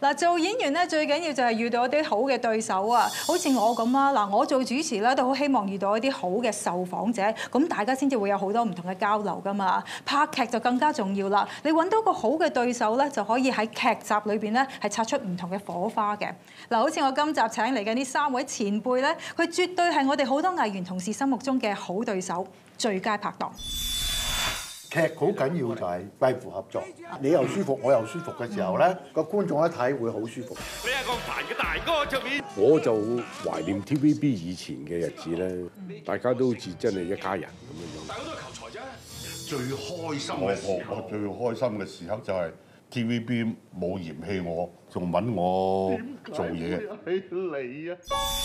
嗱，做演員咧最緊要就係遇到一啲好嘅對手啊！好似我咁啊，嗱，我做主持咧都好希望遇到一啲好嘅受訪者，咁大家先至會有好多唔同嘅交流噶嘛。拍劇就更加重要啦，你揾到個好嘅對手咧，就可以喺劇集裏邊咧係擦出唔同嘅火花嘅。嗱，好似我今集請嚟嘅呢3位前輩咧，佢絕對係我哋好多藝員同事心目中嘅好對手、最佳拍檔。 劇好緊要就係貴乎合作，你又舒服，我又舒服嘅時候咧，個觀眾一睇會好舒服。 你係個煩嘅大哥出面， 我就懷念 TVB 以前嘅日子咧，大家都好似真係一家人咁樣樣。 大家都係求財啫。最開心我最開心嘅時刻就係 TVB 冇嫌棄我，仲揾我做嘢。你啊！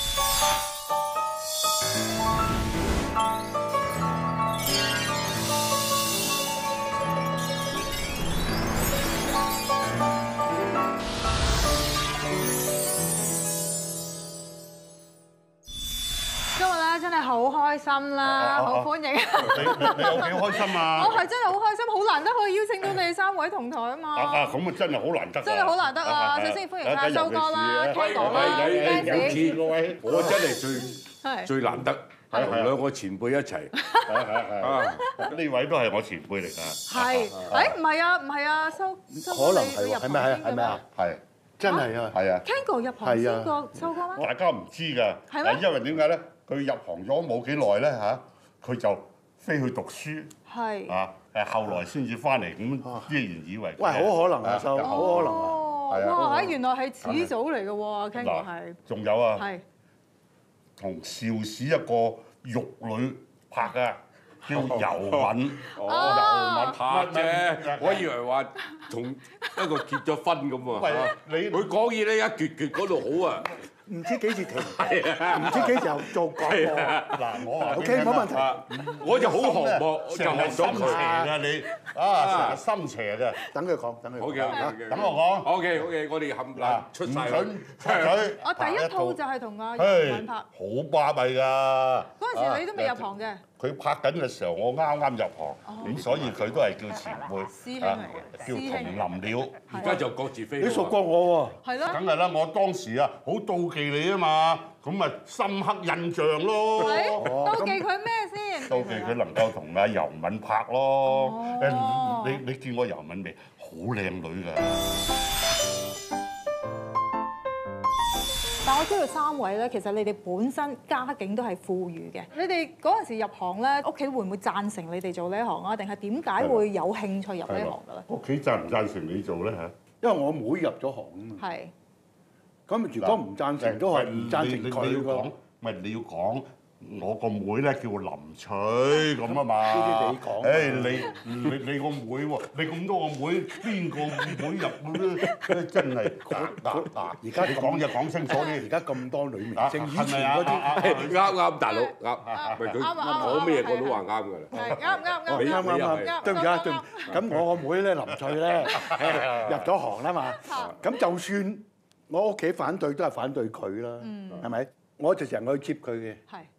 真係好開心啦，好歡迎！ 你有幾開心啊？ 我係真係好開心，好難得可以邀請到你哋3位同台啊嘛！ 咁啊真係好難得， 真係好難得啊！首先歡迎阿修哥啦、Ken哥啦、Nancy， 各位，我真係最難得，係同2個前輩一齊。 呢位都係我前輩嚟㗎。 係，唔係啊，修可能係係咪啊？係，真係啊，係啊。 Ken哥入行先過修哥咩？ 大家唔知㗎， 係咩？ 因為點解咧？佢入行咗冇幾耐咧嚇，佢就飛去讀書， 係後來先至翻嚟，咁依然以為喂，好可能啊，修，好可能啊， 係啊！哇，原來係始祖嚟嘅喎，Ken哥係。 仲有啊， 係同邵氏一個玉女拍嘅，叫尤敏。 尤敏拍啫，我以為話同一個結咗婚咁喎。佢講嘢咧一撅嗰度好啊！ 唔知幾時停，唔知幾時又做廣播。 嗱，我話 OK 冇問題， 我就好寒漠，就成日心邪㗎你，成日心邪嘅。 等佢講，等佢講。 好嘅， 等我講。 OK，我哋冚唪唥出晒佢。 我第一套就係同阿尤敏拍。 好巴閉㗎！ 嗰陣時你都未入行嘅。 佢拍緊嘅時候，我啱啱入行，咁所以佢都係叫前輩， 師兄嚟嘅， 叫同林鳥。 而家就各自飛。 你熟過我喎。 係咯。 梗係啦，我當時啊好妒忌你啊嘛，咁咪深刻印象咯。 妒忌佢咩先？ 妒忌佢能夠同阿尤敏拍咯。你見過尤敏未？好靚女㗎。 但我知道3位咧，其實你哋本身家境都係富裕嘅。你哋嗰陣時入行咧，屋企會唔會贊成你哋做呢一行啊？定係點解會有興趣入呢一行嘅咧？ 屋企贊唔贊成你做咧嚇？ 因為我妹入咗行啊嘛。係。咁如果唔贊成都係唔贊成佢㗎。 咪你要講。我個妹咧叫林翠咁啊嘛， 你講， 你個妹喎，你咁多個妹，邊個妹入咧？真係而家你講嘢講清楚啲， 而家咁多女明星，以前嗰啲啱，大佬啱，咪佢講咩嘢我都話啱㗎啦， 啱，對唔住啊，對唔住。咁我個妹咧林翠咧入咗行啦嘛，咁就算我屋企反對都係反對佢啦，係咪？我就成日去接佢嘅。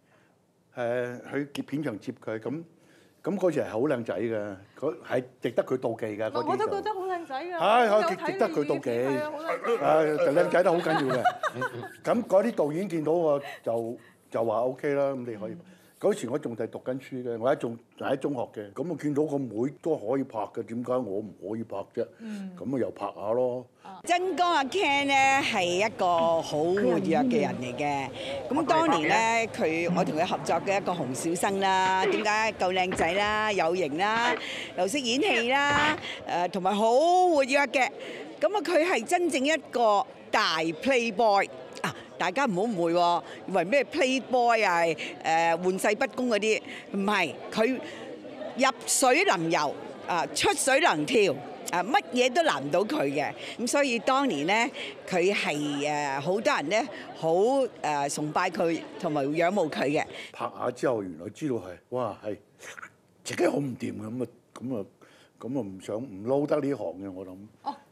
去片場接佢，咁嗰時係好靚仔㗎，係值得佢妒忌㗎。 我都覺得好靚仔㗎。 係值得佢妒忌。就靚仔得好緊要嘅。咁嗰啲導演見到我就話 OK 啦，咁你可以。嗰時我仲係讀緊書嘅，我仲喺中學嘅，咁我見到個妹都可以拍嘅，點解我唔可以拍啫？咁啊又拍下咯。 真哥阿 Ken 咧係一個好活躍嘅人嚟嘅，咁當年咧我同佢合作嘅一個洪小生啦，點解夠靚仔啦、有型啦、又識演戲啦，同埋好活躍嘅，咁啊佢係真正一個大 playboy。大家唔好誤會喎，以為咩 playboy 啊，玩世不恭嗰啲，唔係，佢入水能游，出水能跳，乜嘢都難唔到佢嘅。咁所以當年咧，佢係好多人咧好崇拜佢同埋仰慕佢嘅。 拍下之後，原來知道係，哇係自己好唔掂嘅，咁啊唔撈得呢行嘅我諗。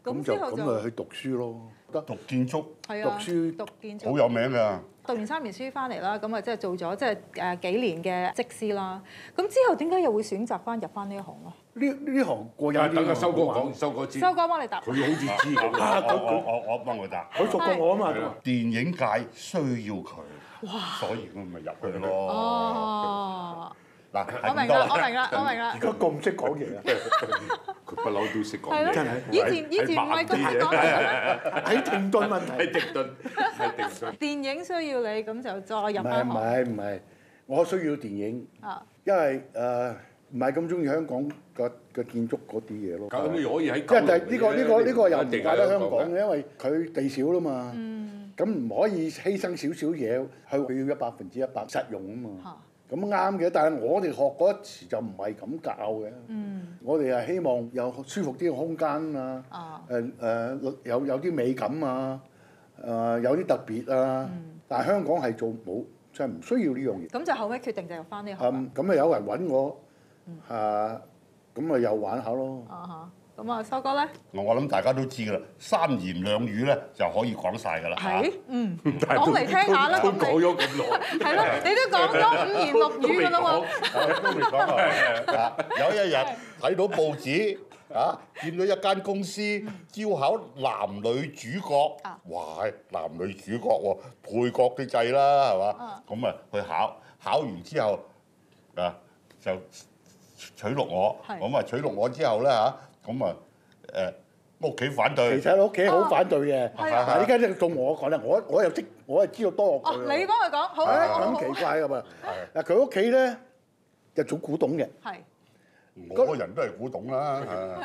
咁就咁咪去讀書咯，得讀建築， 讀書讀建築好有名㗎。 讀完3年書翻嚟啦，咁啊即係做咗即係幾年嘅則師啦。咁之後點解又會選擇入翻呢一行啊？ 呢行過癮啲。 等阿修哥講，修哥知。 修哥幫你答。 佢好似知咁。 我幫佢答。 佢熟過我啊嘛。 電影界需要佢，所以我咪入去咯。 哦。 嗱， 我明啦。 而家咁識講嘢啊！ 佢不嬲都識講係咯， 真係以前唔係咁識講嘢。 喺停頓問題。 係停頓。 電影需要你，咁就再入唔翻行。 係，我需要電影。 啊。 因為唔係咁中意香港嘅建築嗰啲嘢咯。 咁你可以喺因為呢個又唔怪得香港嘅，因為佢地少啦嘛。咁唔可以犧牲少少嘢，佢要100%實用啊嘛。咁啱嘅，但係我哋學嗰時就唔係咁教嘅。我哋係希望有舒服啲嘅空間啊，有啲美感啊，有啲特別啊。但係香港係做冇，就係唔需要呢樣嘢。 咁就後尾決定就入翻呢行。 咁有人揾我，咁又玩下咯。 咁啊，修哥咧？ 我諗大家都知㗎啦，3言2語咧就可以講晒㗎啦。 係，講嚟聽下啦。 都講咗咁耐。 係咯，你都講咗5言6語㗎啦喎。 都未講啊！有一日睇到報紙見到一間公司招考男女主角，哇！男女主角喎，配角都制啦，係嘛？咁啊去考完之後就取錄我，咁取錄我之後咧咁屋企反對。 其實屋企好反對嘅，但係依家咧到我講咧，我又知道多過佢。 你幫佢講，好。 咁奇怪㗎嘛？嗱，佢屋企咧就做古董嘅。 係。 我個人都係古董啦。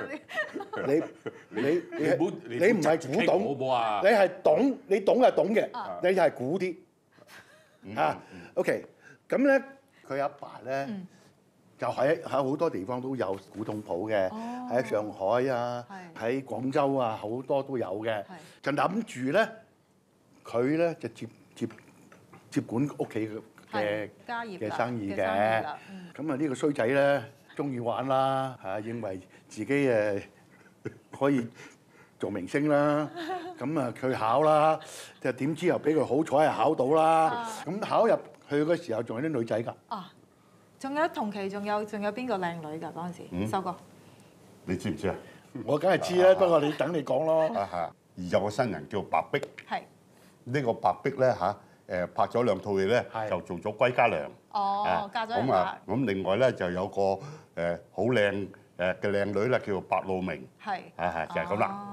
你唔係古董，你係懂，你懂係懂嘅，你就係古啲。OK，咁咧佢阿爸咧。就喺好多地方都有古董鋪嘅，喺上海啊，喺廣州啊，好多都有嘅。就諗住咧，佢咧就接管屋企嘅生意嘅。咁呢個衰仔咧，中意玩啦，認為自己可以做明星啦。咁佢考啦，就點知又俾佢好彩係考到啦。咁考入去嗰時候仲有啲女仔㗎。 仲有同期，仲有邊個靚女㗎嗰陣時？修哥， 你知唔知啊？ 我梗係知啦，不過你等你講咯。 而有個新人叫白碧， 係呢個白碧咧拍咗2套戲咧，就做咗歸家娘。 嫁咗人啦。 咁另外咧就有個好靚嘅靚女咧，叫做白露明。 係就係咁啦。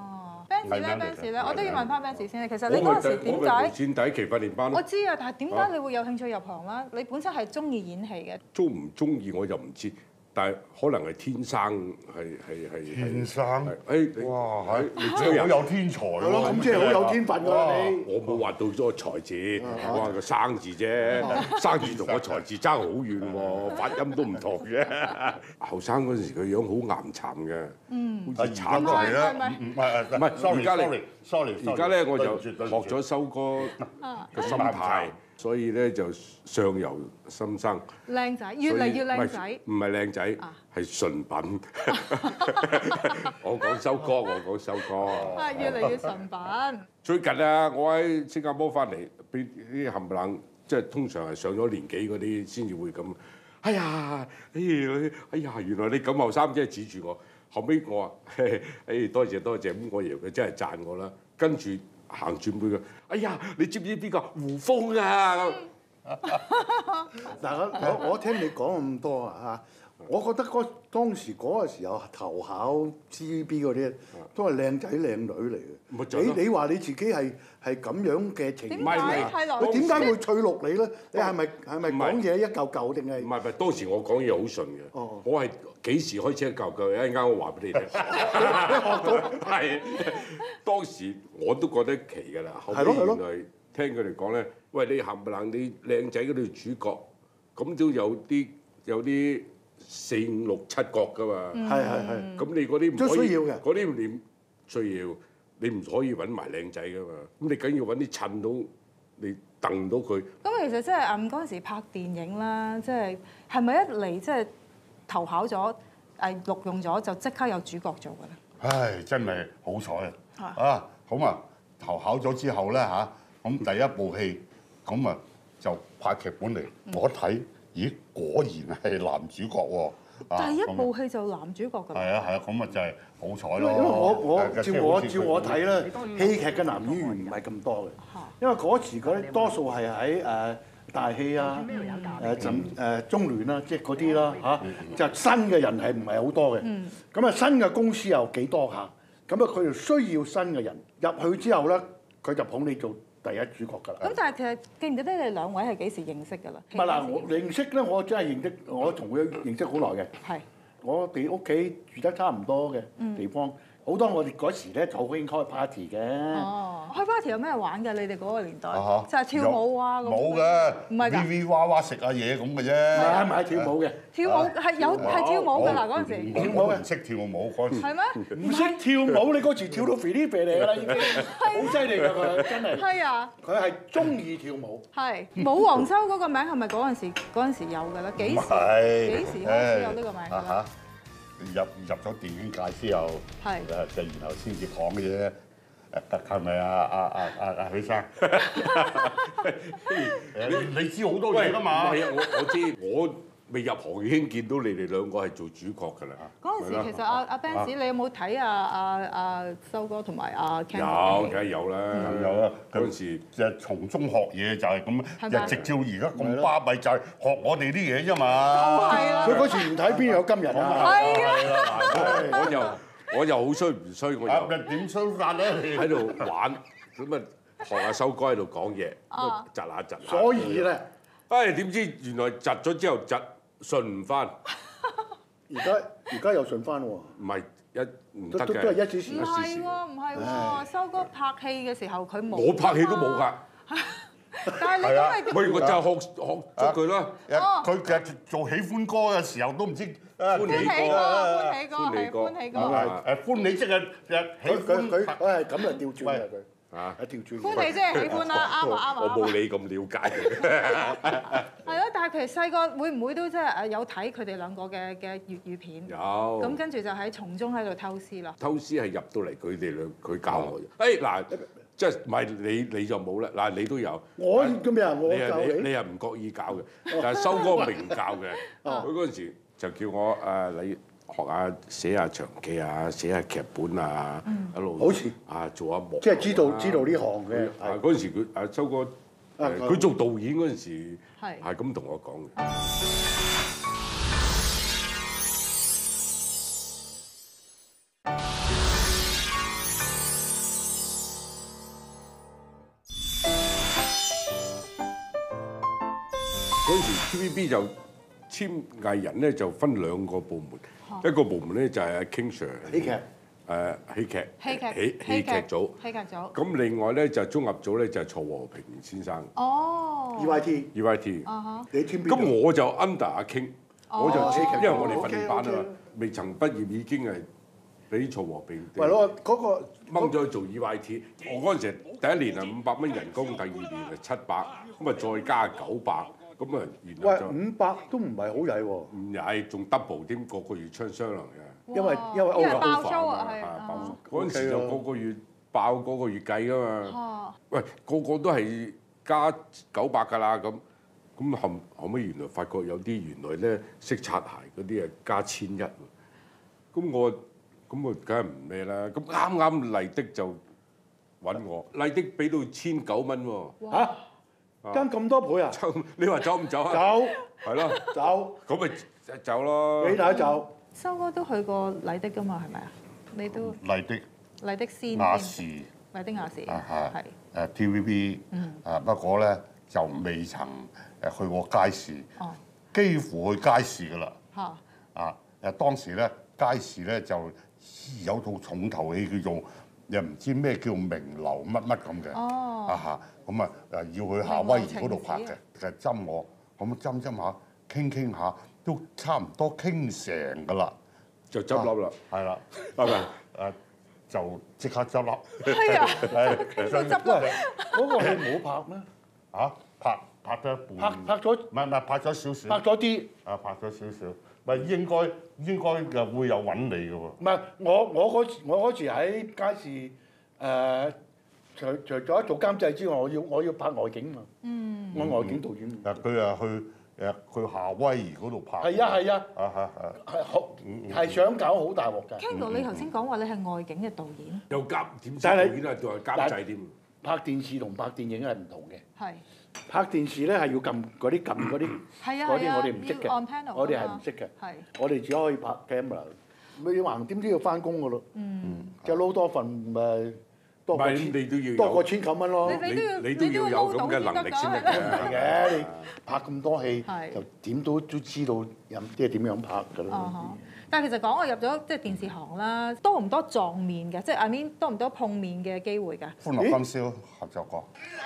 Benz 咧，我都要問翻 Benz 先。其實你嗰陣時點解？ 先第一期訓練班。 我知啊，但係點解你會有興趣入行咧？你本身係中意演戲嘅。中唔中意我就唔知，但係可能係天生係。 天生。哇！你真係好有天才喎。 咁即係好有天分㗎你。 我冇話到咗個才字，我話個生字啫。生字同個才字爭好遠喎，發音都唔同嘅。後生嗰陣時佢樣好岩沉嘅，好似慘過你啦。唔係，sorry。而家咧我就學咗修哥嘅心態，所以咧就相由心生。 靚仔，越嚟越靚仔。 唔係靚仔，係純品。我講修哥， 越嚟越純品。 最近啊，我喺新加坡翻嚟，俾啲冚唪唥，即係通常係上咗年紀嗰啲先至會咁。哎呀，原來你咁後生，即係指住我。後尾我話，多謝，咁我以為佢真係讚我啦。跟住行轉背佢，哎呀，你知唔知邊個胡楓啊？ 嗱，我聽你講咁多啊，我覺得當時嗰個時候投考 TVB 嗰啲都係靚仔靚女嚟嘅。你話你自己係咁樣嘅情況，佢點解會取錄你咧？你係咪講嘢一嚿嚿定係？ 唔係，當時我講嘢好順嘅。我係幾時開始一嚿嚿？一陣間我話俾你聽。係當時我都覺得奇㗎啦。後尾原來聽佢哋講咧，喂，你冚唪唥你靚仔嗰啲主角，咁都有啲4、5、6、7角㗎嘛。係。咁你嗰啲唔可以，嗰啲你需要，你唔可以揾埋靚仔㗎嘛。咁你梗要揾啲襯到你掟到佢。 咁其實即係嗰陣時拍電影啦，即係咪一嚟即係投考咗錄用咗就即刻有主角做㗎咧？ 唉，真係好彩啊！咁啊，投考咗之後咧嚇，咁第一部戲咁啊就拍劇本嚟，我一睇，咦，果然係男主角喎！ 第一部戲就男主角㗎。 係啊係啊，咁啊就係好彩咯。 因為照我睇咧，戲劇嘅男演員唔係咁多嘅，因為嗰時嗰啲多數係喺大戲啊、中聯啦，即係嗰啲啦嚇，就新嘅人係唔係好多嘅。咁啊新嘅公司又幾多下，咁啊佢哋需要新嘅人入去之後咧，佢就捧你做第一主角㗎啦。 咁但係其實記唔記得你哋兩位係幾時認識㗎啦？ 唔係嗱，我認識咧，我真係認識，我同佢認識好耐嘅。 係。 我哋屋企住得差唔多嘅地方，好多我哋嗰時咧就好興開 party 嘅。 哦，開 party 有咩玩㗎？你哋嗰個年代啊就係跳舞啊咁。 冇嘅， 唔係㗎。 V 娃娃食下嘢咁嘅啫。 唔係跳舞嘅。 跳舞係跳舞㗎啦嗰陣時。 跳舞嘅唔識跳舞嗰陣時。 係咩？ 唔識跳舞，你嗰時跳到肥啲肥嚟㗎啦，已經好犀利㗎佢，真係。 係啊。 佢係中意跳舞。 係武黃修嗰個名係咪嗰陣時有㗎啦？幾時開始有呢個名㗎啦？ 入咗電影界之後，就然後先至講嘅啫。係咪啊許生？你知好多嘢㗎嘛？ 唔係啊，我知，我未入行已經見到你哋兩個係做主角㗎啦。 嗰陣時其實阿 Ben 你有冇睇阿修哥同埋阿 Ken？ 有，梗係有啦， 有啦。 嗰陣時就從中學嘢就係咁，就直至而家咁巴閉，就係學我哋啲嘢啫嘛。 係啦。 佢嗰時唔睇邊有今日啊？ 係啊。 我又好衰唔衰？我又點衰法咧？ 喺度玩咁啊，學阿修哥喺度講嘢，窒下窒下。 所以咧， 點知原來窒咗之後窒順唔翻？ 而家又順翻喎。 唔係唔得嘅。 都係一時時。 唔係喎，唔係喎，修哥拍戲嘅時候佢冇。 我拍戲都冇㗎。 但係你都係。 喂，我就學咗佢啦。 佢其實做喜歡歌嘅時候都唔知。 歡喜歌，歡喜歌， 歡喜即係喜歡。 佢係咁啊調轉嘅佢。調轉。 歡喜即係喜歡啦，啱啊啱啊。 我冇你咁了解佢。 係咯，但係其實細個會唔會都即係有睇佢哋兩個嘅粵語片？ 有。 咁跟住就喺從中喺度偷師啦。 偷師係入到嚟佢教我嘅。嗱，即係唔係你就冇啦？嗱，你都有。 我做咩啊？我教你係唔覺意教嘅，但係修哥明教嘅。佢嗰陣時就叫我你學下寫下長記啊，寫下劇本啊，一路好似做下幕。 即係知道呢行嘅。 嗰陣時佢修哥佢做導演嗰陣時係咁同我講嘅。嗰陣時 TVB 就簽藝人咧就分兩個部門，一個部門咧就係阿 King Sir 喜劇， 戲劇組，咁另外咧就綜合組咧就係曹和平先生。 哦。 EYT。 你簽邊？ 咁我就 under 阿 King，我就因為我哋訓練班啊嘛，未曾畢業已經係俾曹和平。 係咯，嗰個掹咗去做 EYT，我嗰陣時第一年係500蚊人工，第二年係700，咁啊再加900。咁啊，原來就 500都唔係好曳喎， 唔曳，仲 double 添，個個月出雙糧嘅。 因為爆租啊，係啊，嗰陣時就個個月爆嗰個月計噶嘛。喂，個個都係加900㗎啦，咁後尾原來發覺有啲原來咧識擦鞋嗰啲啊加1100喎。咁我梗係唔咩啦。咁啱麗的就揾我，麗的俾到1900蚊喎。 嚇！爭咁多倍啊！ 你話走唔走啊？ 走， 係咯， 走。 咁咪走咯。 你睇走。 修哥都去過麗的㗎嘛？係咪啊？你都麗的先。 亞視。 麗的亞視。 係。TVB。不過咧就未曾去過街市。哦。幾乎去街市㗎啦。嚇。當時咧街市咧就有套重頭戲叫做。又唔知咩叫名流乜乜咁嘅，咁啊要去夏威夷嗰度拍嘅，就針我，咁針下，傾下，都差唔多傾成㗎啦， 就執笠啦， 係啦，就即刻執笠。 係啊，執笠。 嗰個戲冇拍咩？ 拍咗一半。 拍咗， 唔係拍咗少少。 拍咗啲。 拍咗少少。 咪應該就會有揾你嘅喎。 唔係我嗰時喺街市除咗做監製之外，我要拍外景嘛。我外景導演。 嗱，佢啊去夏威夷嗰度拍。 係啊。係想搞好大鑊㗎。 Ken 哥，你頭先講話你係外景嘅導演， 又監點知但係導演啊，仲係監製添。 拍電視同拍電影係唔同嘅。 係拍電視咧係要撳嗰啲嗰啲我哋唔識要 on 嘅， panel 我哋係唔識嘅。 係我哋只可以拍 camera。你橫掂都要翻工㗎咯。就撈多份咪多過1900蚊咯。 你都要有咁嘅能力先得係嘅，你拍咁多戲係就點都知道即係點樣拍㗎啦。 但係其實講我入咗即係電視行啦，多唔多撞面嘅？即係 I mean 多唔多碰面嘅機會㗎？ 歡樂今宵合作過。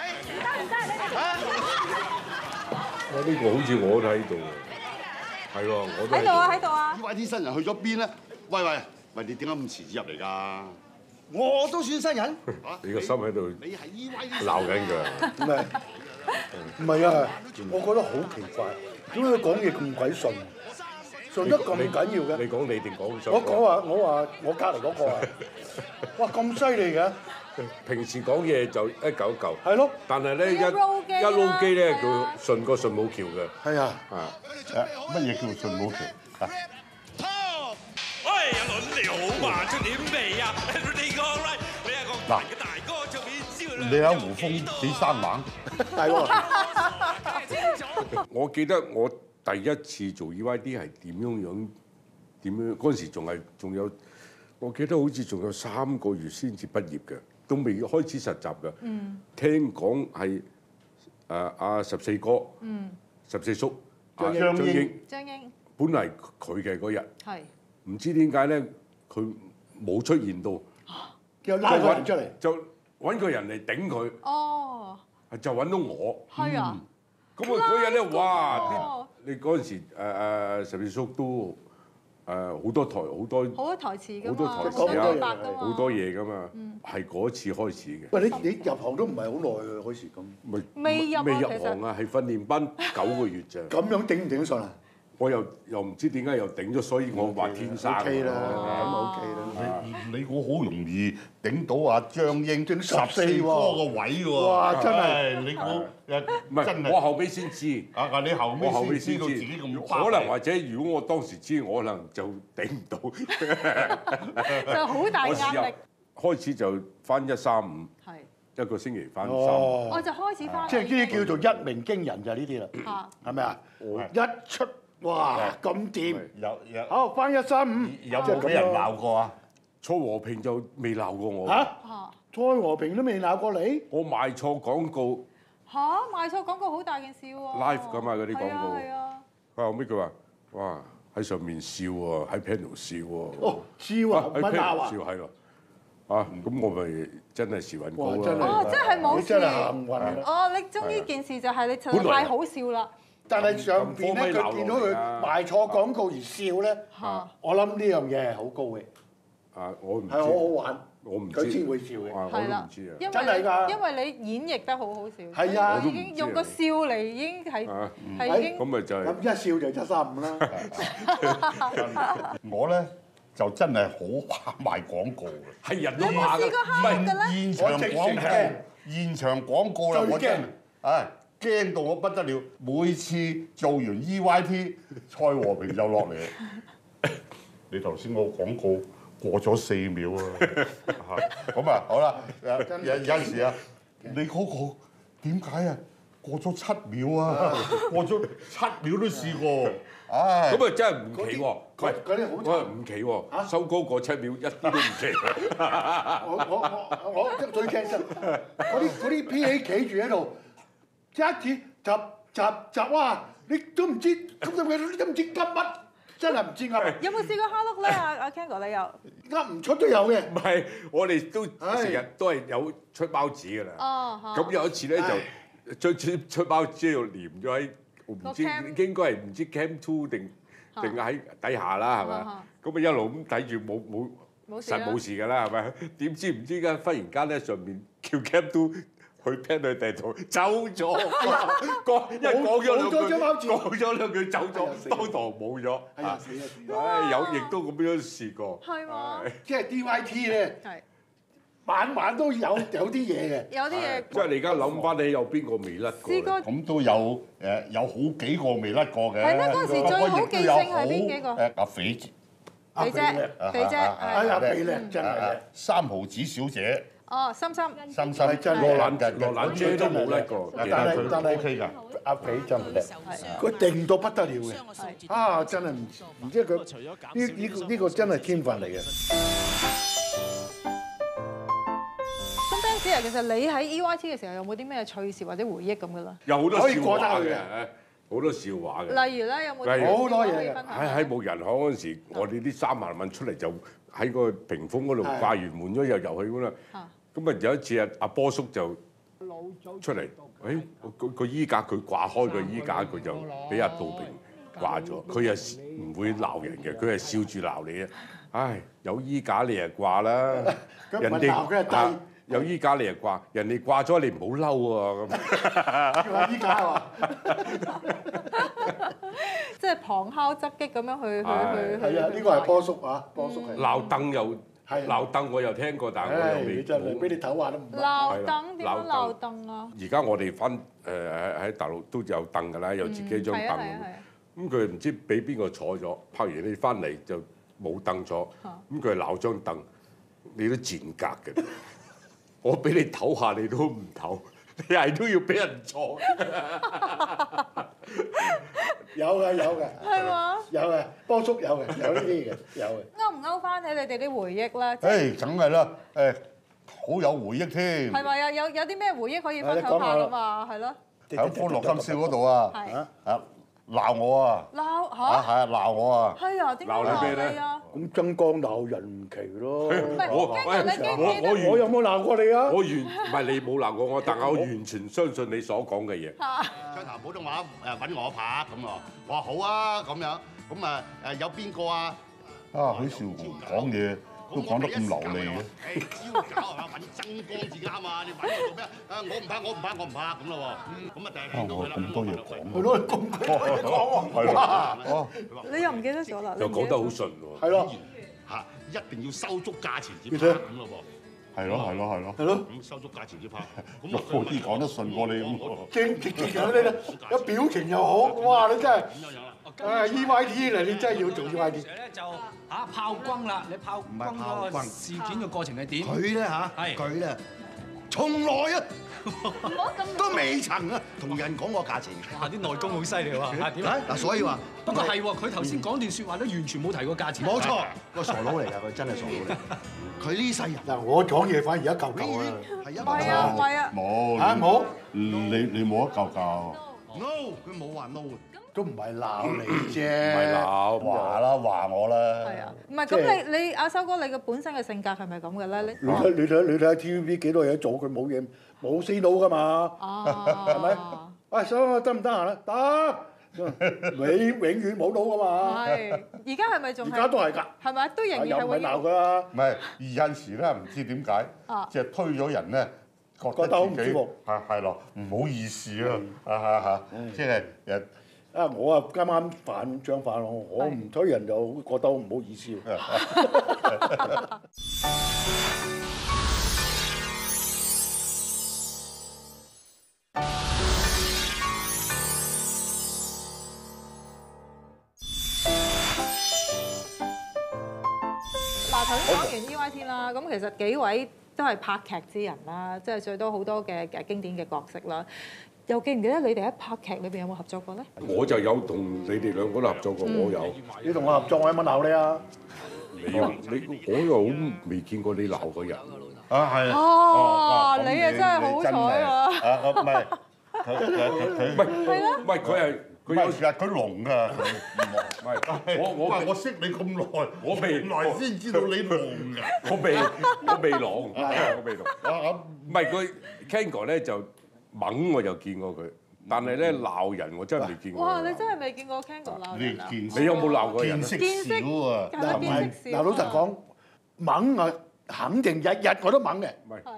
呢個好似我都喺度喎，係喎，我都喺度啊！ 呢位啲新人去咗邊咧？喂，你點解咁遲至入嚟㗎？我都算新人。 你個心喺度你係依位鬧緊佢。 唔係啊！我覺得好奇怪，點解佢講嘢咁鬼順？順得咁緊要嘅？ 你講你定講咗？ 我隔離嗰個啊！哇，咁犀利嘅！ 平時講嘢就一嚿一嚿。 係咯。 但係咧一撈機咧，佢順過順武橋嘅。 係啊。 乜嘢叫順武橋？ 喂，阿倫你好嘛？出點味啊？你個 right， 你係個大嘅大哥，出面燒兩。 你喺胡風幾生猛？ 係喎。 我記得我第一次做 EYD 係點樣？嗰陣時仲有，我記得好似仲有3個月先至畢業嘅，都未開始實習嘅。聽講係阿14哥、14叔、張英，本嚟佢嘅嗰日，唔知點解咧，佢冇出現到， 又拉個人出嚟， 就揾個人嚟頂佢。 哦， 就揾到我。 係啊。 咁啊嗰日咧，哇！你嗰陣時14叔都好多台詞㗎嘛，好多嘢㗎嘛，係嗰次開始嘅。 喂，你入行都唔係好耐㗎，嗰時咁。 未入行啊，係訓練班9個月咋。 咁樣頂唔頂得順啊？ 我又唔知點解又頂咗，所以我話天生。 OK 啦，咁 OK 啦。 你估好容易頂到阿張英14哥個位喎？ 哇！真係你估唔係我後尾先知。 你後尾先知道自己咁。 可能或者如果我當時知，我可能就頂唔到。 就好大壓力。 開始就翻135，一個星期翻3。 我就開始翻。 即係呢啲叫做一鳴驚人就係呢啲啦，係咪啊？一出哇咁掂，好翻135， 有冇俾人鬧過啊？ 蔡和平就未鬧過我。 蔡和平都未鬧過你？ 我賣錯廣告。 賣錯廣告好大件事喎。 live 㗎嘛嗰啲廣告。 係啊。 後尾佢話：哇喺上面笑喎，喺 panel 笑喎。 哦，笑啊，唔係鬧啊。 笑係咯。咁我咪真係時運高啦。真係冇事。 真係幸運啦。 你中呢件事就係你實在太好笑啦。 但係上邊咧，佢見到佢賣錯廣告而笑咧，我諗呢樣嘢係好高嘅。 我唔知。 係好好玩。 我唔知。 佢先會笑嘅。 係啦。真係㗎。 因為你演繹得好好笑。 係啊。 已經用個笑嚟已經係已經。 咁咪就係。 咁一笑就135啦。 我咧就真係好怕賣廣告嘅。 係人都怕㗎。 唔係現場廣告啦，我真係驚到我不得了。每次做完 EYT， 蔡和平就落嚟。你頭先個廣告過咗4秒啊！咁啊，好啦，有時啊，你嗰個點解啊？過咗7秒啊！過咗7秒都試過。唉， 咁啊真係唔奇喎。 嗰啲好唔奇喎。收高過7秒一啲都唔奇。 我最驚就嗰啲 PA 企住喺度，一次集哇！你都唔知咁你都唔知急乜，真係唔知噏。 有冇試過蝦碌咧？阿 Ken 哥你有？ 噏唔出都有嘅。 唔係，我哋都成日都係有出包紙㗎啦。咁有一次咧就出包紙度黏咗喺，唔知應該係唔知 Cam 2定喺底下啦，係咪？咁啊一路咁睇住冇實冇事㗎啦，係咪？點知唔知㗎？忽然間咧上面叫 Cam 2 佢聽佢地圖走咗，因為講咗兩句走咗，當堂冇咗。 係啊，死啊死啊！ 唉，亦都咁樣試過。 係嘛？ 即係 DYT 咧，晚晚都有啲嘢嘅。 有啲嘢。 即係你而家諗翻起有邊個未甩過？ 試過咁都有好幾個未甩過嘅。 係咩？嗰陣時最好記性係邊幾個？ 阿肥姐， 肥姐， 哎呀，肥叻真係。 三毫子小姐。 哦，心心。 心心真羅蘭姐都冇甩過， 但係 OK 㗎。 阿肥真係叻，佢定到不得了嘅。啊，真係唔知佢呢個真係天分嚟嘅。 咁 Ben 其實你喺 EYT 嘅時候有冇啲咩趣事或者回憶咁嘅啦？ 有好多笑話嘅，好多笑話嘅。 例如咧，有冇好多嘢嘅？ 喺冇人行嗰陣時，我哋啲3萬蚊出嚟就喺個屏風嗰度掛完門咗又入去咁啦。咁啊有一次阿波叔就出嚟，個衣架佢掛開個衣架，佢就俾阿杜平掛咗。佢又唔會鬧人嘅，佢係笑住鬧你啊！唉，有衣架你就掛啦，人哋有衣架你就掛，人哋掛咗你唔好嬲啊咁。 叫衣架喎。 即係旁敲側擊咁樣去。 係啊，呢個係波叔啊，波叔係。 鬧凳又鬧凳，我又聽過，但係我又未。 真係俾你唞下都唔得。 鬧凳點樣鬧凳啊？ 而家我哋翻喺大陸都有凳㗎啦，有自己張凳。咁佢唔知俾邊個坐咗，拍完你翻嚟就冇凳坐。咁佢鬧張凳，你都賤格嘅。我俾你唞下，你都唔唞，你係都要俾人坐。 有嘅。 係嘛？ 有嘅，波叔有嘅，有呢啲嘅，有嘅。 勾唔勾翻起你哋啲回憶咧？ 梗係啦，好有回憶添。 係咪啊？有啲咩回憶可以分享下㗎嘛？係咯。 喺歡樂今宵嗰度啊，鬧我啊！ 鬧嚇？ 係啊，鬧我啊！ 係啊，點解鬧你啊？ 咁曾江鬧人唔奇咯。 我有冇鬧過你啊？ 唔係你冇鬧過我，但係我完全相信你所講嘅嘢。 將談普通話揾我拍咁啊！我話好啊咁樣，咁啊有邊個啊？ 許紹雄講嘢都講得咁流利嘅。 招搞係嘛？揾曾江至啱啊！你揾我做咩啊？我唔怕咁咯喎。咁啊，第日見到佢啦。 咁多嘢講。 係咯，咁多嘢講喎。 你又唔記得咗啦？ 又講得好順喎。 係咯。 嚇！一定要收足價錢至拍咁咯喎。 係咯。 咁收足價錢至拍。咁好似講得順過你咁喎。 正有呢有表情又好，哇！你真係EYT 嚟，你真係要做 EYT。 咧就炮轟啦！你炮轟嗰個事件嘅過程係點？ 佢咧佢咧從來啊都未曾啊同人講過價錢。 哇！啲內功好犀利喎！點啊？ 嗱，所以話不過係喎，佢頭先講段説話都完全冇提過價錢。 冇錯，個傻佬嚟㗎，佢真係傻佬嚟。佢呢世人嗱，我講嘢反而一嚿嚿啊。 係一唔係啊。 冇。 你冇得救㗎。 No， 佢冇話 no。 都唔係鬧你啫， 唔係鬧話我啦。 係啊，唔係咁你阿修哥你嘅本身嘅性格係咪咁嘅咧？ 你睇 TVB 幾多嘢做，佢冇嘢冇 say no 㗎嘛，係咪？喂，修哥得唔得閒啊？得，永遠冇 no 㗎嘛。 係，而家係咪仲？ 而家都係㗎。 係咪？都仍然係會鬧㗎啦。 唔係，有陣時咧唔知點解，即係推咗人咧，覺得好唔舒服。 係咯，唔好意思啊，即係誒。 我啊啱啱相反，我唔推人就覺得唔好意思。 嗱，頭先講完 EYT 啦，咁其實幾位都係拍劇之人啦，即係最多好多嘅經典嘅角色啦。又記唔記得你哋喺拍劇裏邊有冇合作過咧？ 我就有同你哋兩個都合作過，我有。 你同我合作，我有冇鬧你啊？ 我又好未見過你鬧過人。 係啊。 哦，你啊真係好彩喎！ 唔係， 唔係佢有時佢聾㗎。 唔係我識你咁耐， 我未來先知道你聾㗎。 我未聾，我未聾。唔係佢 Kango 咧就。猛我就見過佢，但係咧鬧人我真係未見過。 哇！你真係未見過 Kango 鬧人啊？ 你有冇鬧過人？ 見識少啊！ 嗱，老實講，猛啊，肯定日日我都猛嘅。 係，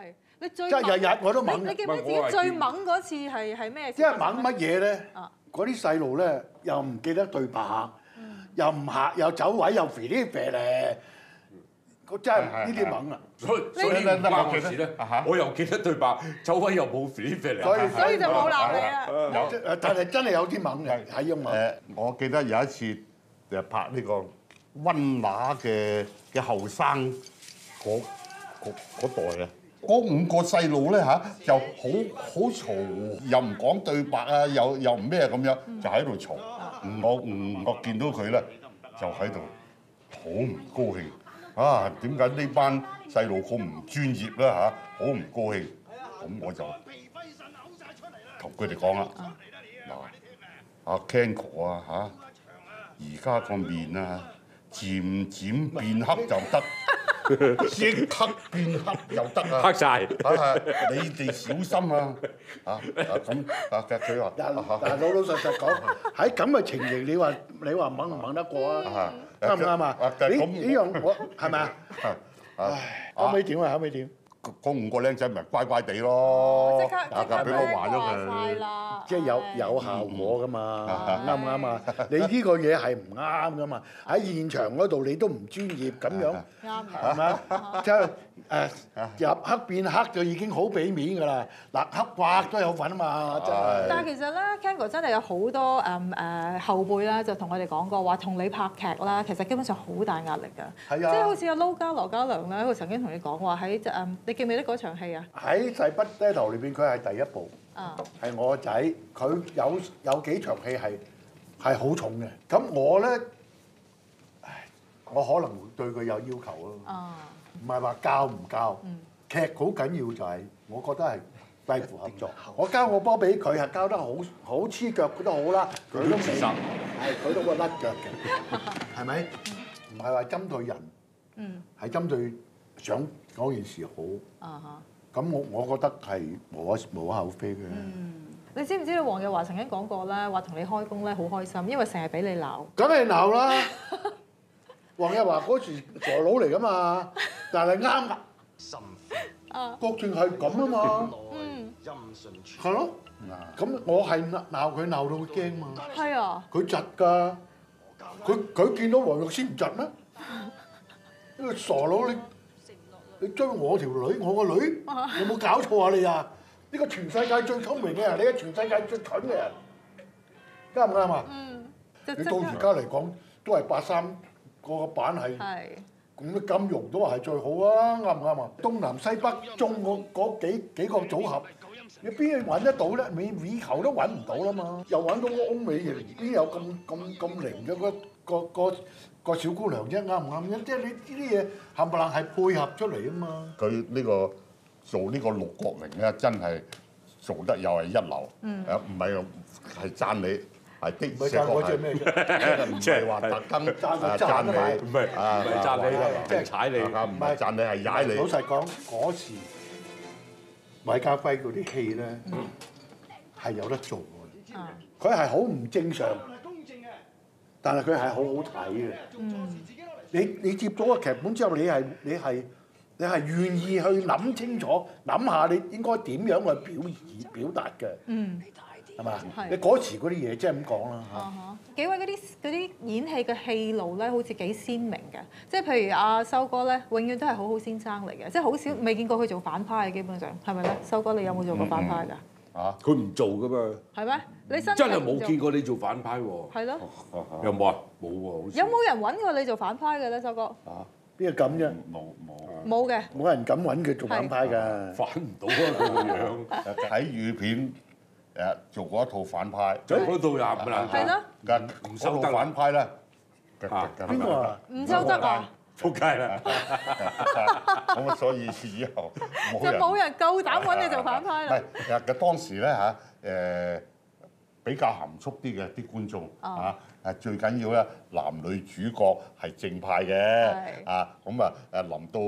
你最即係日日我都猛。 你記唔記得自己最猛嗰次係咩？ 即係猛乜嘢咧？嗰啲細路咧又唔記得對白，又唔行又走位又肥啲肥咧，真係呢啲猛啊！ 所以唔關我事咧，我又記得對白，走位又冇肥肥嚟， 所以就冇鬧你啦。 但係真係有啲猛嘅，係要猛。 我記得有一次就拍呢個温拿嘅後生嗰代啊，嗰5個細路咧就好嘈，又唔講對白啊，又唔咩咁樣，就喺度嘈。我見到佢咧，就喺度好唔高興。啊，點解呢班細路好唔專業啦好唔高興。咁我就同佢哋講啦，嗱，阿 Ken 哥啊而家個面啊漸漸變黑就得，即刻變黑就得啊！ 黑晒， 你哋小心啊！咁佢話， 但老實講，喺咁嘅情形，你話猛唔猛得過啊？啱唔啱啊？呢樣我係咪啊？後尾點啊？後尾點？ 嗰5個僆仔咪乖乖地咯， 即刻俾我話咗佢， 即係有效果噶嘛？啱唔啱啊？你呢個嘢係唔啱噶嘛？喺現場嗰度你都唔專業咁樣，係咪啊？即係入黑變黑就已經好俾面㗎啦。嗱，黑刮都有份啊嘛，真係。 但係其實咧 Ken 哥真係有好多後輩啦，就同我哋講過話，同你拍劇啦，其實基本上好大壓力㗎。 係啊。 即係好似阿撈家羅家良咧，佢曾經同你講話喺你記唔記得嗰場戲啊？ 喺《誓不低頭》裏邊，佢係第一部，係我個仔。佢有幾場戲係好重嘅。咁我咧，我可能會對佢有要求咯。唔係話教唔教，劇好緊要就係，我覺得係貴乎合作。我交個波俾佢係交得好黐腳，佢都好啦，佢都未，係佢都會甩腳嘅，係咪？唔係話針對人，係針對想嗰件事好。咁我覺得係無可厚非嘅。 你知唔知道黃日華曾經講過咧，話同你開工咧好開心，因為成日俾你鬧。 梗係鬧啦！黃日華嗰時傻佬嚟噶嘛，但係啱㗎。郭靖係咁啊嘛。係咯。咁我係鬧佢鬧到佢驚嘛。 係啊。 佢窒㗎。佢見到黃玉仙唔窒咩？呢個傻佬你追我條女，我個女，有冇搞錯啊你啊？呢個全世界最聰明嘅人，你係全世界最蠢嘅人，啱唔啱啊？你到而家嚟講都係83個版係，咁啲金融都話係最好啊，啱唔啱啊？東南西北中嗰幾個組合，你邊度揾得到咧？美球都揾唔到啦嘛，又揾到個歐美型，邊有咁靈嘅個小姑娘啫？啱唔啱啫？即係你呢啲嘢冚唪唥係配合出嚟啊嘛。 佢呢個做呢個陸國明咧，真係做得又係一流。唔係讚你，係的確係，唔係話特登讚你， 唔係讚你，即係踩你， 唔係讚你係踩你。 老實講，嗰時韋家輝嗰啲戲咧係有得做嘅，佢係好唔正常，但係佢係好好睇嘅。你接咗個劇本之後，你係願意去諗清楚，諗下你應該點樣去表達嘅，係嘛？你嗰時嗰啲嘢即係咁講啦嚇。 幾位嗰啲演戲嘅戲路咧，好似幾鮮明嘅，即係譬如阿修哥咧，永遠都係好好先生嚟嘅，即係好少未見過佢做反派嘅，基本上係咪咧？修哥，你有冇做過反派㗎？ 佢唔做噶嘛。 係咩？你真係冇見過你做反派喎。 係咯。 有冇啊？冇喎，好似。 有冇人揾過你做反派嘅咧，修哥？ 邊個咁啫？ 冇嘅。 冇人敢揾佢做反派㗎。 反唔到啊！佢個樣。 喺粵片做過一套反派。 做嗰套又唔難。 係咯。 唔收得反派咧。 邊個啊？ 唔收得啊！ 仆街啦！ 咁啊，所以以後就冇人夠膽揾你做反派啦。 唔係，嘅當時咧比較含蓄啲嘅啲觀眾最緊要咧男女主角係正派嘅咁臨到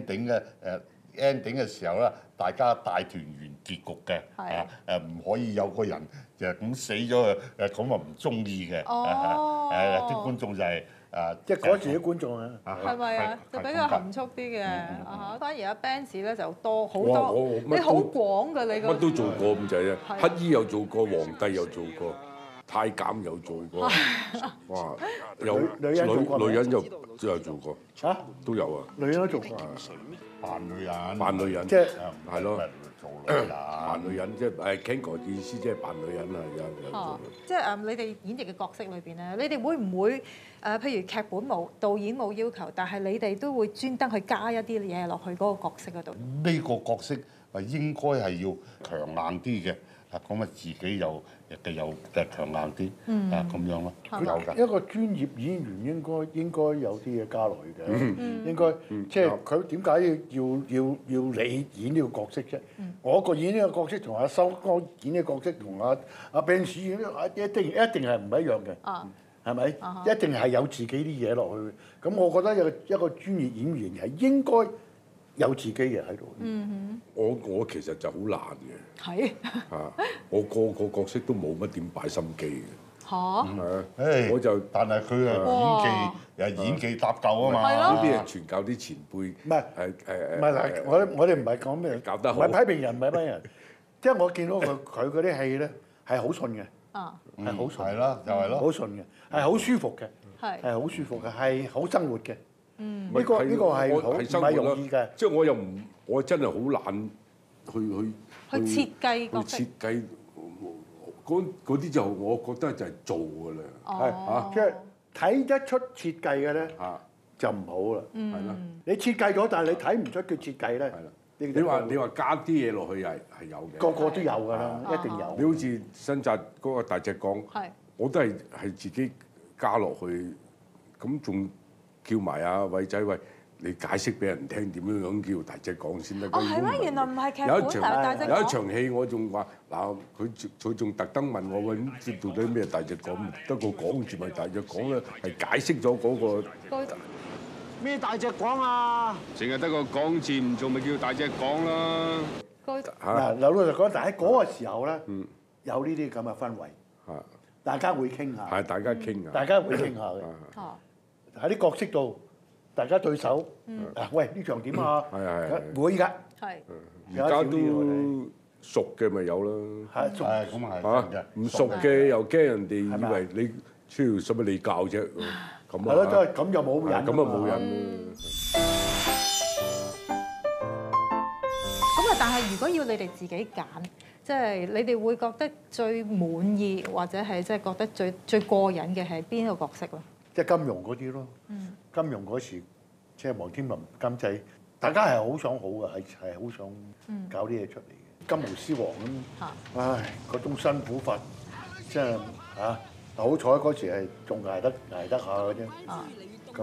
ending 嘅時候咧，大家大團圓結局嘅唔可以有個人就咁死咗咁啊唔中意嘅啲觀眾就係即係嗰時啲觀眾啊， 係咪啊？就比較含蓄啲嘅啊，反而阿 Benz 咧就多好多， 哇我你好廣㗎你個乜都做過咁滯啊！乞衣又做過，皇帝又做過，太監又做過，哇！有女人做過未女人又都有做過， 嚇都有啊！ 女人都做過， 扮女人， 扮女人即係係咯， 做女人， 扮女人即係King 哥嘅意思，即係扮女人啊！有做哦，即係你哋演繹嘅角色裏邊咧，你哋會唔會譬如劇本冇、導演冇要求，但係你哋都會專登去加一啲嘢落去嗰個角色嗰度？ 呢個角色應該係要強硬啲嘅，咁自己又強硬啲，咁樣咯，有㗎。 一個專業演員應該有啲嘢加落去嘅，應該即係佢點解要你演呢個角色啫？我個演呢個角色同阿修哥演呢個角色同阿 Benz 演一定係唔一樣嘅，係咪？一定係有自己啲嘢落去。咁我覺得一個專業演員係應該有自己嘢喺度。 我其實就好懶嘅， 係我個角色都冇乜點擺心機嘅。 嚇， 誒， 我就但係佢演技搭夠啊嘛。 呢啲係傳教啲前輩， 唔係唔係嗱，我哋唔係講咩， 搞得好唔係批評人，唔係批評人。即係我見到佢嗰啲戲咧係好順嘅，係好順， 係啦，就係咯， 好順嘅，係好舒服嘅，係好舒服嘅，係好生活嘅。呢個係好唔係容易嘅。 即係我真係好懶去設計角色。 去設計嗰啲就我覺得就係做㗎啦。 係即係睇得出設計嘅咧就唔好啦。 係啦， 你設計咗，但係你睇唔出佢設計咧。 你話加啲嘢落去係有嘅。 個個都有㗎啦，一定有。 你好似新紮嗰個大隻講，我都係自己加落去，咁仲叫埋阿偉仔喂，你解釋俾人聽點樣叫大隻講先得。 哦，係咩？原來唔係劇本，大隻講。 有一場戲我仲話嗱，佢仲特登問我喂，咁到底咩大隻講？得個講住咪大隻講啦，係解釋咗嗰個。 咩大隻講啊？ 淨係得個講字唔做，咪叫大隻講啦。 嗱，老實講，但喺嗰個時候咧，有呢啲咁嘅氛圍，大家會傾下。 係大家傾下。 大家會傾下嘅。喺啲角色度，大家對手。喂，呢場點啊？係會㗎。係。 而家都熟嘅咪有咯。 係熟。 係咁係。 嚇，唔熟嘅又驚人哋以為你超使乜你教啫。係咯，都係咁又冇人。 咁啊冇人。 咁啊，但係如果要你哋自己揀，即係你哋會覺得最滿意或者係即係覺得最過癮嘅係邊個角色咯？ 即係金庸嗰啲咯。金庸嗰時即係王天林監製，大家係好想好嘅，係好想搞啲嘢出嚟嘅。金庸獅王咁，唉，嗰種辛苦法，即係嚇。好彩嗰時係仲捱得下嘅啫。咁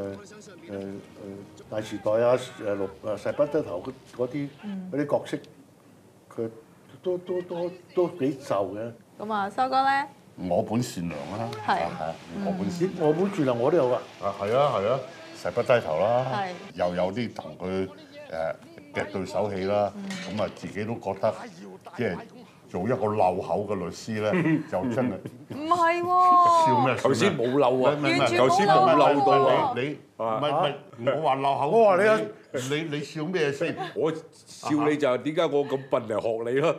大時代啊，誓不低頭嗰啲角色，佢都幾受嘅。 咁啊，修哥咧？ 我本善良啦， 係我本善良我都有㗎。 係啊，誓不低頭啦，又有啲同佢嘅對手戲啦，咁啊自己都覺得即係。做一個漏口嘅律師咧，就真係唔係喎。 笑咩？ 頭先冇漏啊， 頭先冇漏到啊！你唔係我話漏口。我話你笑咩先？ 我笑你就係點解我咁笨嚟學你咯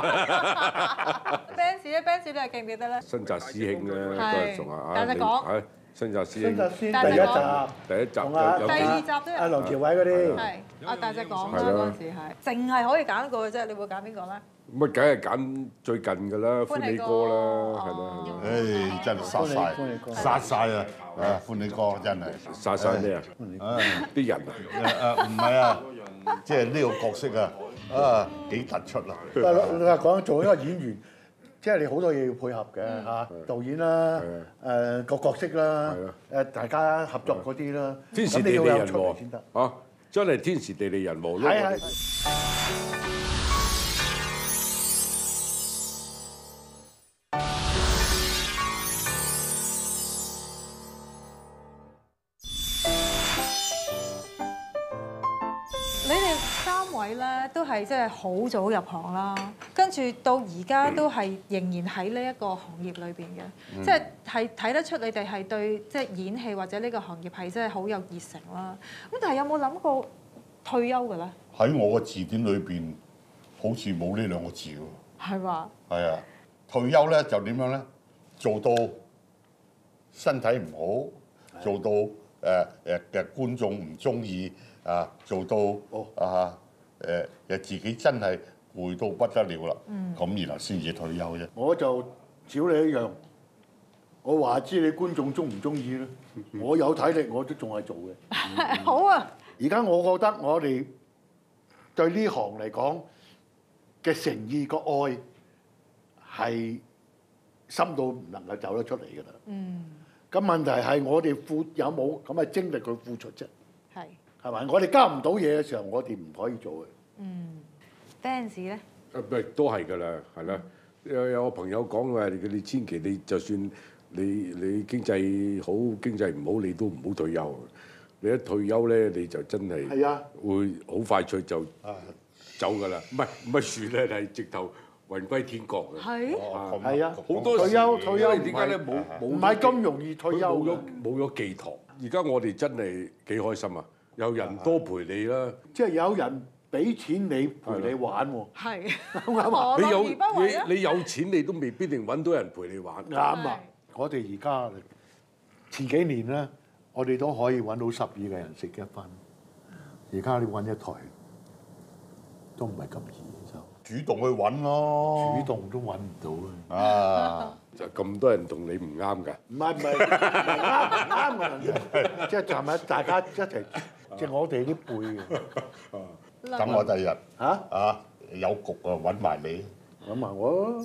？Benz 咧，Benz你係記唔記得咧？ 新紮師兄咧，都係同阿大隻講。 新紮師兄。 新紮師第一集第二集都有。 阿梁朝偉嗰啲。 係阿大隻講啦，嗰陣時係。淨係可以揀一個嘅啫，你會揀邊個咧？ 咁啊，梗係揀最近㗎啦，歡喜哥啦，係啦。 唉，真係殺晒啊！歡喜哥真係殺晒咩啊？啲人唔係啊，即係呢個角色啊，幾突出啊！ 你話講做一個演員，即係你好多嘢要配合嘅嚇，導演啦，個角色啦，大家合作嗰啲啦， 天時地利人和先得嚇，真係天時地利人和咯。 都係即係好早入行啦，跟住到而家都係仍然喺呢一個行業裏邊嘅，即係睇得出你哋係對即係演戲或者呢個行業係真係好有熱誠啦。咁但係有冇諗過退休嘅咧？ 喺我個字典裏邊，好似冇呢兩個字喎。 係嘛？ 係啊，退休咧就點樣咧？做到身體唔好，做到嘅觀眾唔中意啊，做到自己真係攰到不得了啦。咁然後先至退休啫。 我就照你一樣，我話知你觀眾中唔中意咧？我有體力我都仲係做嘅。 好啊！ 而家我覺得我哋對呢行嚟講嘅誠意個愛係深到唔能夠走得出嚟㗎啦。咁問題係我哋有冇咁嘅精力去付出啫？係咪？我哋交唔到嘢嘅時候，我哋唔可以做嘅。 fans 咧？ 都係㗎啦，係啦。有個朋友講話，你千祈你就算你經濟好經濟唔好，你都唔好退休。你一退休咧，你就真係會好快脆就走㗎啦。唔係船咧，係直頭魂歸天國嘅。 係啊， 好多退休點解咧？冇唔係咁容易退休， 冇咗寄託。而家我哋真係幾開心啊！有人多陪你啦， 即係有人俾錢你陪你玩喎。 係啱啊！ 你有錢你都未必定揾到人陪你玩。 啱啊！我哋而家前幾年咧，我哋都可以揾到12個人食一份。而家你揾一台都唔係咁易，就主動去揾咯。 主動都揾唔到嘅。 啊！ 就咁多人同你唔啱㗎。 唔係啱嘅，即係站喺大家一齊，即係我哋啲輩嘅。 等我第日有局啊揾埋你， 揾埋我。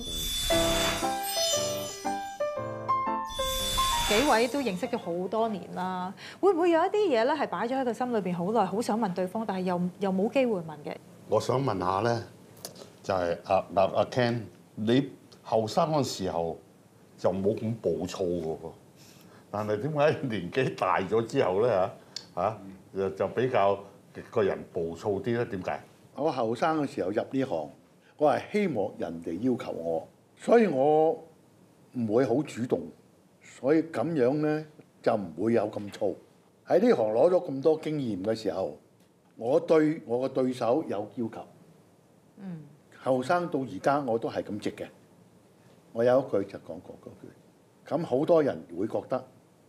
幾位都認識咗好多年啦，會唔會有一啲嘢咧係擺咗喺個心裏邊好耐，好想問對方，但係又冇機會問嘅？ 我想問下咧，就係阿 Ken， 你後生嗰時候就冇咁暴躁嘅喎，但係點解年紀大咗之後咧就比較個人暴躁啲咧？點解？ 我後生嘅時候入呢行，我係希望人哋要求我，所以我唔會好主動。所以咁樣咧就唔會有咁燥。喺呢行攞咗咁多經驗嘅時候，我對我嘅對手有要求。後生到而家我都係咁直嘅。我有一句就講過嗰句。咁好多人會覺得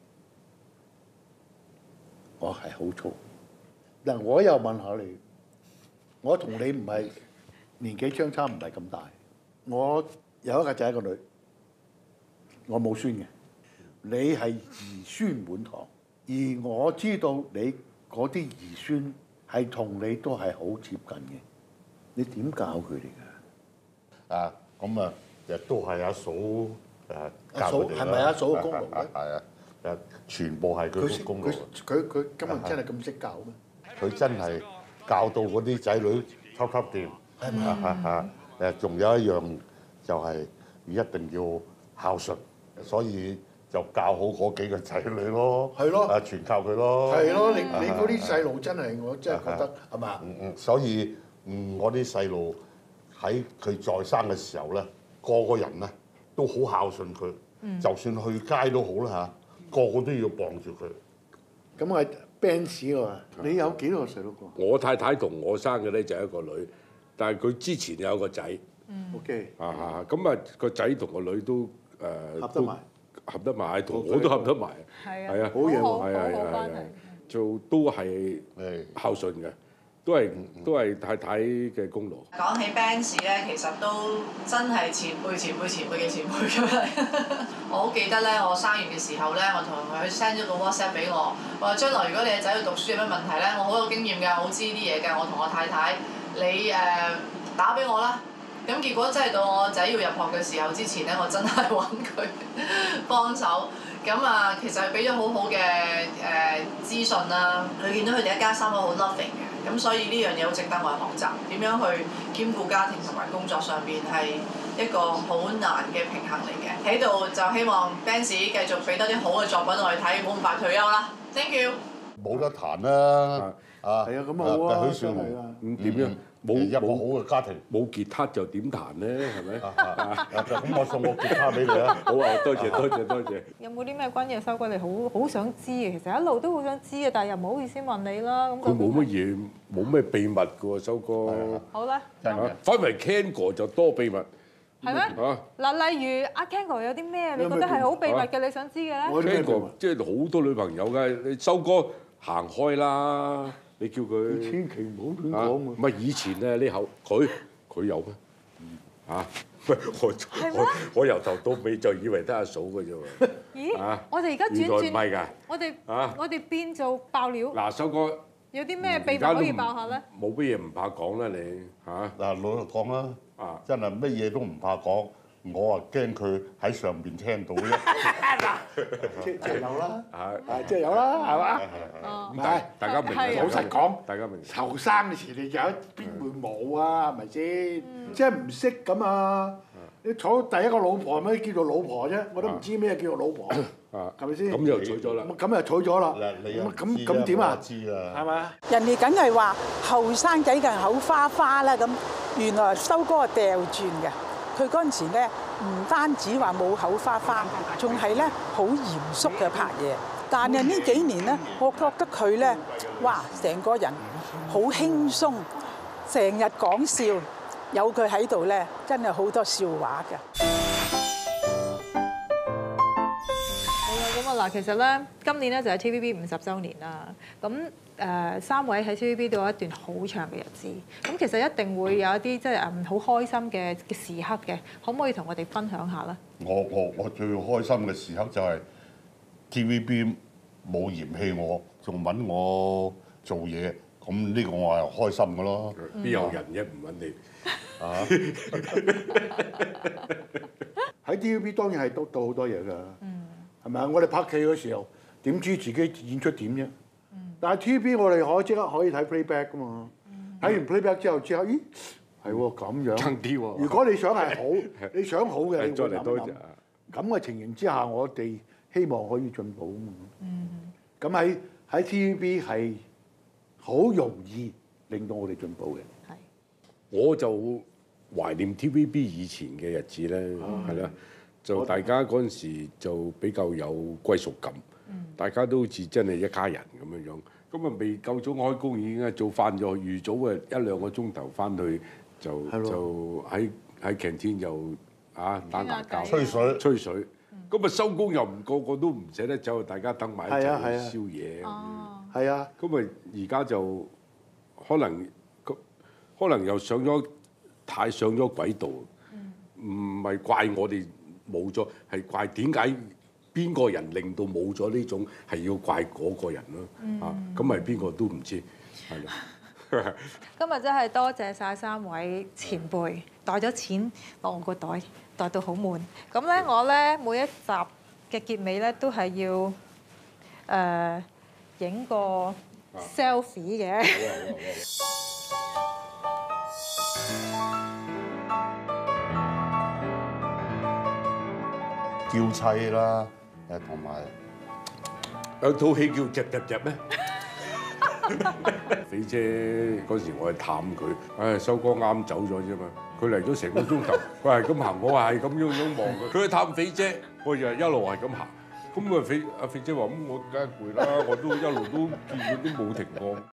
我係好燥。嗱，我又問下你，我同你唔係年紀相差唔係咁大。我有一個仔一個女，我冇孫嘅。你係兒孫滿堂，而我知道你嗰啲兒孫係同你都係好接近嘅，你點教佢哋㗎？ 咁亦都係阿嫂教佢哋啦。 係咪阿嫂嘅功勞咧？ 係啊，全部係佢嘅功勞。 佢今日真係咁識教咩？ 佢真係教到嗰啲仔女級掂。係咪？仲有一樣就係一定要孝順，所以就教好嗰幾個仔女咯。係咯，全靠佢咯。係咯，你嗰啲細路真係，我真係覺得係嘛？ 所以我啲細路喺佢在生嘅時候咧，個人咧都好孝順佢。就算去街都好啦個個都要傍住佢。 咁係 Benz 喎，你有幾多個細路哥？ 我太太同我生嘅咧就係一個女，但係佢之前有個仔。 OK。 咁個仔同個女都合得埋，同我都合得埋。 係啊， 好嘢喎。 係，做都係孝順嘅，都係太太嘅功勞。 講起 Benz 咧，其實都真係前輩嘅前輩咁樣。我好記得咧，我生完嘅時候咧，我同佢 send 咗個 WhatsApp 俾我，話將來如果你嘅仔去讀書有咩問題咧，我好有經驗㗎，我好知啲嘢㗎。我同我太太，你打俾我啦。咁結果真係到我仔要入學嘅時候之前咧，我真係揾佢幫手。咁其實係俾咗好好嘅資訊啦。你見到佢哋一家三口好 loving 嘅，咁所以呢樣嘢好值得我哋學習。點樣去兼顧家庭同埋工作上邊係一個好難嘅平衡嚟嘅。喺度就希望 Benz 繼續俾多啲好嘅作品我哋睇，唔好咁快退休啦。Thank you。 冇得彈啦。 係啊，咁好啊， 許紹雄點樣？ 一個好嘅家庭。 冇吉他就點彈咧？係咪？ 咁我送個吉他俾你啊！ 好啊，多謝。 有冇啲咩關於收歸你好想知嘅？其實一路都好想知嘅，但係又唔好意思問你啦。咁佢冇乜嘢，冇咩秘密嘅喎，修哥。 好啦， 反為 Ken 哥就多秘密。 係咩？嗱，例如阿 Ken 哥有啲咩你覺得係好秘密嘅，你想知嘅咧 ？Ken 哥即係好多女朋友嘅，你修哥行開啦，你叫佢千祈唔好亂講喎。 唔係以前咧，呢口佢有咩？嚇！我由頭到尾就以為得阿嫂嘅啫喎。 咦？我哋而家原來唔係㗎。 我哋變做爆料。 嗱，修哥有啲咩秘密可以爆下咧？ 冇乜嘢唔怕講啦，你嚇。 嗱，老實講啦，真係乜嘢都唔怕講，我啊驚佢喺上邊聽到啫。 即係有啦，即係有啦，係嘛？唔係， 大家明。 老實講， 大家明。 後生嘅時你有邊會冇啊？係咪先？即係唔識咁啊！你娶第一個老婆咩叫做老婆啫？我都唔知咩叫做老婆，係咪先？ 咁就娶咗啦。 咁就娶咗啦。咁點啊？ 知啦， 係咪？ 人哋梗係話後生仔嘅口花花啦咁，原來修哥係掉轉嘅。佢嗰陣時咧，唔單止話冇口花花，仲係咧好嚴肅嘅拍嘢。但係呢幾年咧，我覺得佢咧，哇，成個人好輕鬆，成日講笑，有佢喺度咧，真係好多笑話嘅。 好啦，咁啊嗱，其實咧，今年咧就係 TVB 50週年啦。咁3位喺 TVB 都有一段好長嘅日子。咁其實一定會有一啲即係好開心嘅時刻嘅，可唔可以同我哋分享下咧？ 我最開心嘅時刻就係 TVB 冇嫌棄我，仲揾我做嘢，咁呢個我係開心嘅咯。 邊有人啫唔揾你？ 喺 TVB 當然係得到好多嘢㗎，係咪啊？我哋拍戲嗰時候點知自己演出點啫？但係 TVB 我哋即刻可以睇 playback 㗎嘛？睇完 playback 之後，咦係喎咁樣。 爭啲喎。 如果你想係好，你想好嘅，你再嚟多諗。咁嘅情形之下，我哋希望可以進步啊嘛。咁喺 TVB 係好容易令到我哋進步嘅。 係。 我就懷念 TVB 以前嘅日子咧，係啦，就大家嗰陣時就比較有歸屬感，大家都好似真係一家人咁樣樣。咁啊未夠鐘開工已經一早翻咗去，預早啊1-2個鐘頭翻去就喺 canteen 就打牙膠、吹水。咁啊收工又唔個個都唔捨得走，大家等埋一齊去宵夜。 係啊。 咁啊而家就可能又太上咗軌道，唔係怪我哋冇咗，係怪點解邊個人令到冇咗呢種，係要怪嗰個人咯。咁咪邊個都唔知，係咯。 今日真係多謝晒3位前輩，袋咗錢落我個袋，袋到好滿。咁咧我咧每一集嘅結尾咧都係要影個 selfie 嘅。 嬌妻啦，同埋有套戲叫《隻》咩？肥姐嗰時我去探佢，修哥啱走咗啫嘛，佢嚟咗成個鐘頭，佢係咁行，我係咁樣望佢。佢去探肥姐，我就一路係咁行。咁啊肥姐話：咁我梗係攰啦，我都一路都見佢都冇停過。